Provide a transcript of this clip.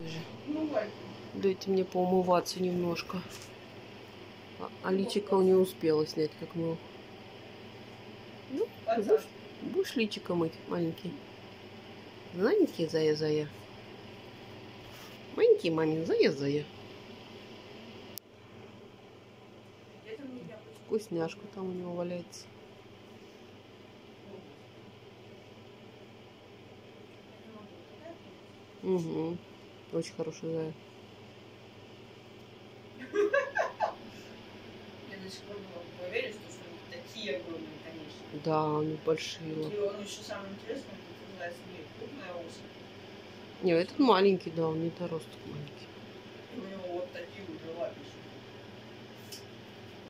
Дайте мне поумываться немножко. А личико не успела снять, как мыл. Ну, будешь личико мыть, маленький? Маленький зая-зая. Маленький мамин зая-зая. Вкусняшка там у него валяется. Угу. Очень хороший зая. Я до сих пор не поверю, что они такие огромные, конечно. Да, они большие. И он еще самое интересное, это называется не крупная особь. Не, этот маленький, да, он не доросток маленький. И у него вот такие вот лапищи.